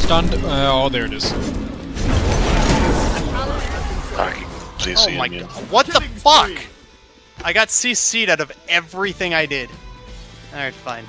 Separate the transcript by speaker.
Speaker 1: stunned. Oh, there it is.
Speaker 2: Oh my god. What the fuck? I got CC'd out of everything I did. Alright, fine.